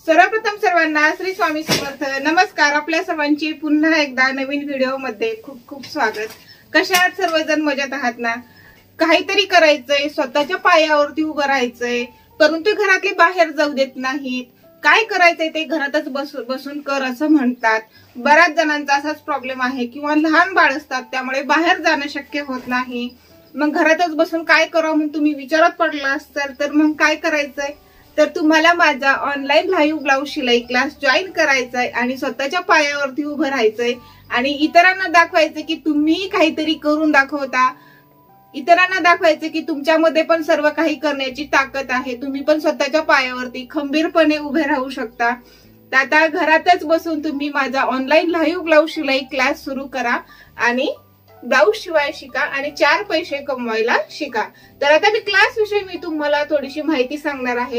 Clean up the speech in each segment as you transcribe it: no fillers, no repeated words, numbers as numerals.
सर्वप्रथम सर्वांना श्री स्वामी समर्थ नमस्कार। आपल्या सर्वांची पुन्हा एकदा नवीन व्हिडिओ मध्ये खूप खूप स्वागत। कशा आहात सर्वजण? मजेत आहात ना? काहीतरी करायचंय, स्वतःच्या पायावरती उभं राहायचंय, परंतु घरातले बाहेर जाऊ देत नाहीत। काय करायचंय ते घरातच बसून कर असं म्हणतात। बऱ्याच जणांचा असाच प्रॉब्लेम आहे किंवा लहान बाळ असतात त्यामुळे बाहेर जाणं शक्य होत नाही। मग घरातच बसून काय करावं म्हणून तुम्ही विचारात पडला असाल तर मग काय करायचंय, तर तुम्हाला माझा ऑनलाईन लाईव्ह ब्लाऊज शिलाई क्लास जॉईन करायचा आहे आणि स्वतःच्या पायावरती उभं राहायचंय आणि इतरांना दाखवायचं की तुम्ही काहीतरी करून दाखवता। इतरांना दाखवायचं की तुमच्यामध्ये पण सर्व काही करण्याची ताकद आहे, तुम्ही पण स्वतःच्या पायावरती खंबीरपणे उभे राहू शकता। तर आता घरातच बसून तुम्ही माझा ऑनलाईन लाईव्ह ब्लाऊज शिलाई क्लास सुरू करा आणि ब्लाऊज शिवाय शिका आणि 4 पैसे कमवायला शिका। तर आता मी क्लास विषयी मी तुम्हाला थोडीशी माहिती सांगणार आहे।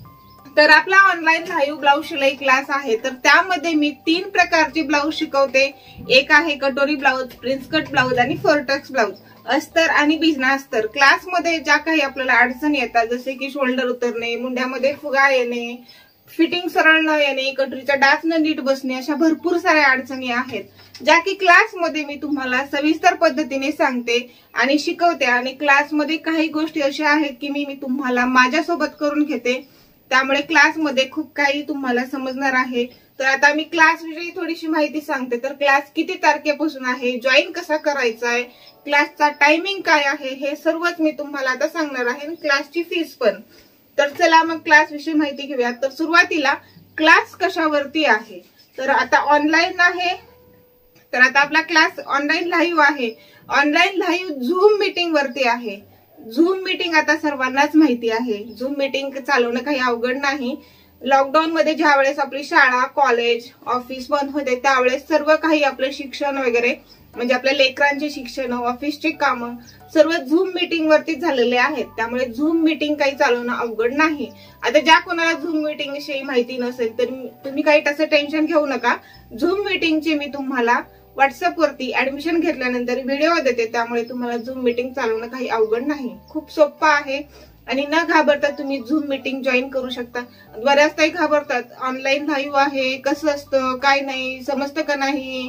तर आपला ऑनलाईन लाईव्ह ब्लाऊज शिलाई क्लास आहे, तर त्यामध्ये मी 3 प्रकारचे ब्लाऊज शिकवते। एक आहे कटोरी ब्लाऊज, प्रिन्स कट ब्लाऊज आणि फोरटक्स ब्लाऊज, अस्तर आणि बिजना अस्तर। क्लासमध्ये ज्या काही आपल्याला अडचणी येतात जसे की शोल्डर उतरणे, मुंड्यामध्ये फुगा येणे, फिटिंग सरळ न येणे, कटोरीचा डाच न नीट बसणे, अशा भरपूर साऱ्या अडचणी आहेत ज्या की क्लासमध्ये मी तुम्हाला सविस्तर पद्धतीने सांगते आणि शिकवते। आणि क्लासमध्ये काही गोष्टी अशा आहेत की मी तुम्हाला माझ्यासोबत करून घेते, त्यामुळे क्लासमध्ये खूप काही तुम्हाला समजणार आहे। तर आता मी क्लास विषयी थोडीशी माहिती सांगते। तर क्लास किती तारखेपासून आहे, जॉईन कसा करायचा आहे, क्लासचा टायमिंग काय आहे, हे सर्वच मी तुम्हाला आता सांगणार आहे आणि क्लासची फीस पण। तर चला मग क्लास विषयी माहिती घेऊया। तर सुरुवातीला क्लास कशावरती आहे, तर आता ऑनलाईन आहे। तर आता आपला क्लास ऑनलाईन लाईव्ह आहे, ऑनलाईन लाईव्ह झूम मीटिंग वरती आहे। झूम मीटिंग आता सर्वांनाच माहिती आहे, झूम मीटिंग चालवणं काही अवघड नाही। लॉकडाऊन मध्ये ज्या वेळेस आपली शाळा, कॉलेज, ऑफिस बंद होते त्यावेळेस सर्व काही आपलं शिक्षण वगैरे म्हणजे आपल्या लेकरांचे शिक्षण, ऑफिसचे कामं सर्व झूम मीटिंग वरती झालेले आहेत, त्यामुळे झूम मीटिंग काही चालवणं अवघड नाही। आता ज्या कोणाला झूम मीटिंग विषयी माहिती नसेल तर तुम्ही काही तसं टेन्शन घेऊ नका। झूम मीटिंगची मी तुम्हाला व्हॉट्सअप वरती ऍडमिशन घेतल्यानंतर व्हिडिओ देते, त्यामुळे तुम्हाला झूम मीटिंग चालवणं काही अवघड नाही, खूप सोपं आहे आणि न घाबरता तुम्ही झूम मीटिंग जॉईन करू शकता। बऱ्याच काही घाबरतात, ऑनलाईन लाईव्ह आहे कसं असतं, काय नाही, समजतं का नाही,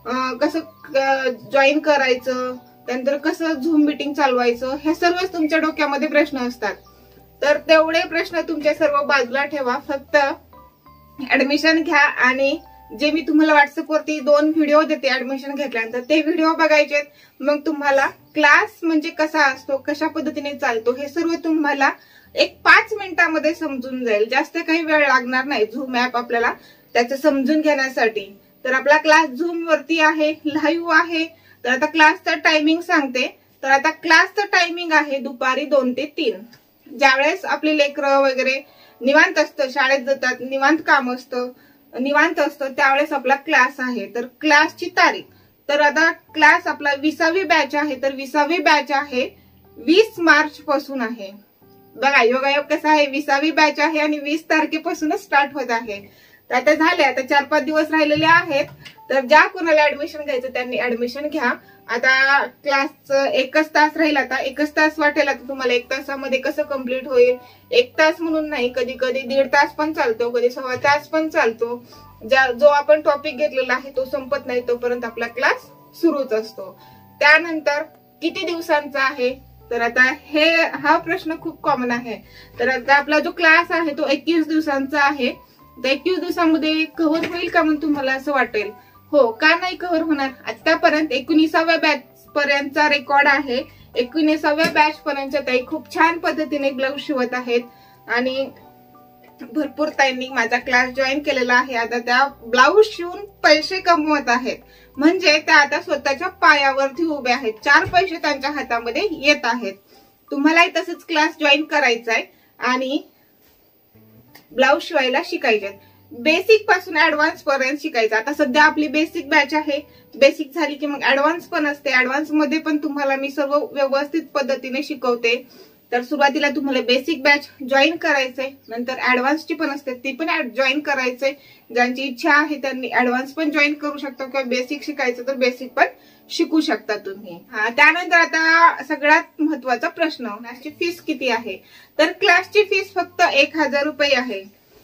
कसं जॉईन करायचं, त्यानंतर कसं झूम मीटिंग चालवायचं, हे सर्वच तुमच्या डोक्यामध्ये प्रश्न असतात। तर तेवढे प्रश्न तुमच्या सर्व बाजूला ठेवा, फक्त ऍडमिशन घ्या आणि जे मी तुम्हाला व्हॉट्सअप वरती 2 व्हिडिओ देते ऍडमिशन घेतल्यानंतर ते व्हिडिओ बघायचे। मग तुम्हाला क्लास म्हणजे कसा असतो, कशा पद्धतीने चालतो, हे सर्व तुम्हाला एक 5 मिनिटांमध्ये समजून जाईल, जास्त काही वेळ लागणार नाही झूम ऍप आपल्याला त्याचं समजून घेण्यासाठी। तर आपला क्लास झूम वरती आहे, लाईव्ह आहे। तर आता क्लासचा टायमिंग सांगते। तर आता क्लासचं टायमिंग आहे दुपारी 2 ते 3। ज्यावेळेस आपली लेकरं वगैरे निवांत असतं, शाळेत जातात, निवांत काम असतं, निवांत असतं, त्यावेळेस आपला क्लास आहे। तर क्लासची तारीख, तर आता क्लास आपला 20वी बॅच आहे, तर 20वी बॅच आहे 20 मार्च पासून आहे। बघा योगायोग कसा आहे, 20वी बॅच आहे आणि 20 तारखेपासूनच स्टार्ट होत आहे। तर आता झाले, आता 4-5 दिवस राहिलेले आहेत। तर ज्या कोणाला ऍडमिशन घ्यायचं त्यांनी ऍडमिशन घ्या। आता क्लासचं 1च तास राहील, आता 1च तास वाटेल, आता तुम्हाला 1 तासामध्ये कसं कम्प्लीट होईल। 1 तास म्हणून नाही, कधी कधी 1.5 तास पण चालतो, कधी 1.25 तास पण चालतो। जो आपण टॉपिक घेतलेला आहे तो संपत नाही तोपर्यंत आपला क्लास सुरूच असतो। त्यानंतर किती दिवसांचा आहे, तर आता हा प्रश्न खूप कॉमन आहे। तर आता आपला जो क्लास आहे तो 21 दिवसांचा आहे। तर 21 दिवसांमध्ये कव्हर होईल का म्हणून तुम्हाला असं वाटेल, हो का नाही कव्हर होणार। आतापर्यंत 19व्या बॅच पर्यंतचा रेकॉर्ड आहे। 19व्या बॅच पर्यंत ताई खूप छान पद्धतीने ब्लाऊज शिवत आहेत आणि भरपूर ताईंनी माझा क्लास जॉईन केलेला आहे। आता त्या ब्लाऊज शिवून पैसे कमवत आहेत, म्हणजे त्या आता स्वतःच्या पायावरती उभे आहेत, 4 पैसे त्यांच्या हातामध्ये येत आहेत। तुम्हालाही तसंच क्लास जॉईन करायचा आहे आणि ब्लाऊज शिवायला शिकायचे, बेसिक पासून ऍडव्हान्स पर्यंत शिकायचं। आता सध्या आपली बेसिक बॅच आहे, बेसिक झाली की मग ऍडव्हान्स पण असते, ऍडव्हान्स मध्ये पण तुम्हाला मी सर्व व्यवस्थित पद्धतीने शिकवते। तर सुरुवातीला तुम्हाला बेसिक बॅच जॉईन करायचंय, नंतर ऍडव्हान्सची पण असते ती पण जॉईन करायचंय। ज्यांची इच्छा आहे त्यांनी ऍडव्हान्स पण जॉईन करू शकता किंवा बेसिक शिकायचं तर बेसिक पण शिकू शकता तुम्ही। त्यानंतर आता सगळ्यात महत्वाचा प्रश्न, क्लासची फीस किती आहे, तर क्लासची फीस फक्त 1000 रुपये आहे।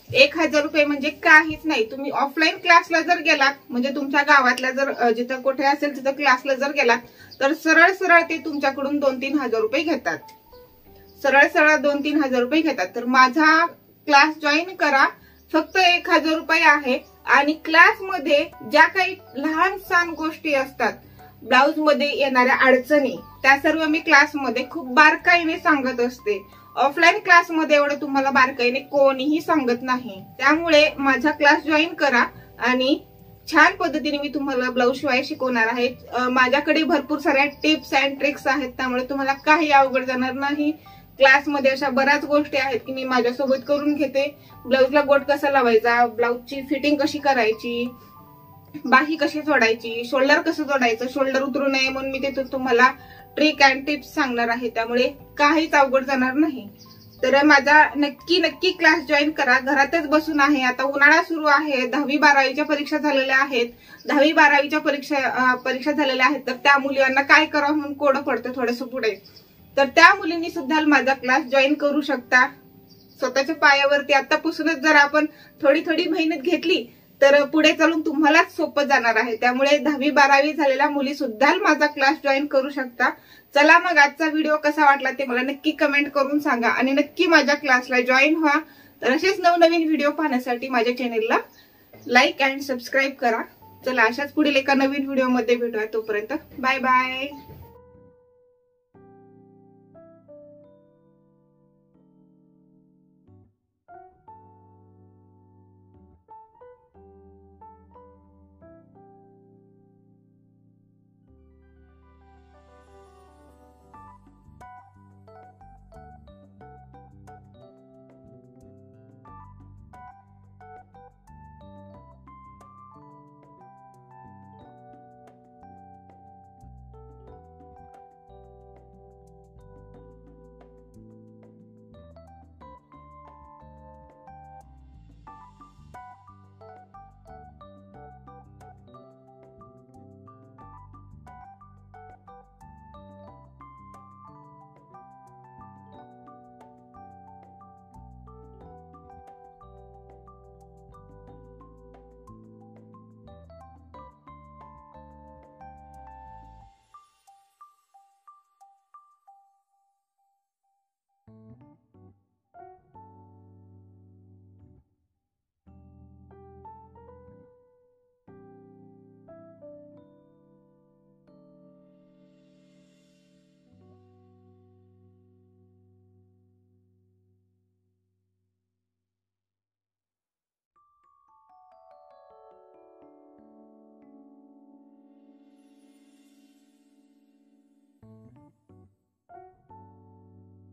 1000 रुपये म्हणजे काहीच नाही. तुम्ही ऑफलाईन क्लासला जर गेलात, म्हणजे तुमच्या गावातल्या जर जिथं कुठे असेल तिथं क्लासला जर गेलात, तर सरळ सरळ ते तुमच्याकडून 2-3 हजार रुपये घेतात. सरळ सरळ 2-3 हजार रुपये घेतात. तर माझा क्लास जॉईन करा. फक्त 1000 रुपये आहे. आणि क्लासमध्ये ज्या काही लहान सहान गोष्टी असतात, ब्लाउज मध्ये येणाऱ्या अडचणी, त्या सर्व मी क्लासमध्ये खूप बारकाईने सांगत असते. ऑफलाईन क्लासमध्ये एवढं तुम्हाला बारकाईने कोणीही सांगत नाही. त्यामुळे माझा क्लास जॉईन करा आणि छान पद्धतीने मी तुम्हाला ब्लाउज शिवाय शिकवणार आहे. माझ्याकडे भरपूर साऱ्या टिप्स अँड ट्रिक्स आहेत, त्यामुळे तुम्हाला काही अवघड जाणार नाही. क्लासमध्ये अशा बऱ्याच गोष्टी आहेत की मी माझ्यासोबत करून घेते. ब्लाउजला गोट कसा लावायचा, ब्लाउजची फिटिंग कशी करायची, बाही कशी जोडायची, शोल्डर कसं जोडायचं, शोल्डर उतरू नये म्हणून मी ते तुम्हाला ट्रिक अँड टिप्स सांगणार आहे. त्यामुळे काहीच अवघड जाणार नाही. तर माझा नक्की क्लास जॉईन करा. घरातच बसून आहे. आता उन्हाळा सुरू आहे. 10वी-12वीच्या परीक्षा झालेल्या आहेत. 10वी-12वीच्या परीक्षा झालेल्या आहेत. तर त्या मुलांना काय करावं म्हणून कोडं पडतं थोडंसं पुढे. तर त्या मुलींनी सुद्धा माझा क्लास जॉईन करू शकता. स्वतःच्या पायावरती आतापासूनच जर आपण थोडी मेहनत घेतली तर पुढे चालून तुम्हालाच सोपं जाणार आहे. त्यामुळे 10वी-12वी झालेल्या मुली सुद्धा माझा क्लास जॉईन करू शकता. चला मग आजचा व्हिडिओ कसा वाटला ते मला नक्की कमेंट करून सांगा आणि नक्की माझ्या क्लासला जॉईन व्हा. तर असेच नवनवीन व्हिडिओ पाहण्यासाठी माझ्या चॅनेलला लाईक अँड सबस्क्राईब करा. चला अशाच पुढील एका नवीन व्हिडिओमध्ये भेटूया. तोपर्यंत बाय बाय.